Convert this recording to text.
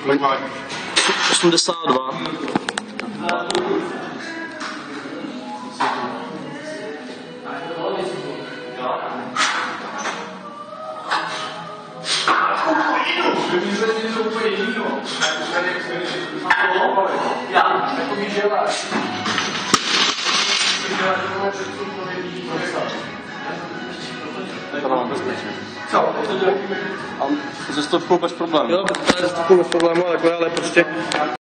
82. To mám bezpečně. Co? A ze 100 bez problémů. Jo, ze 100 bez problémů, ale prostě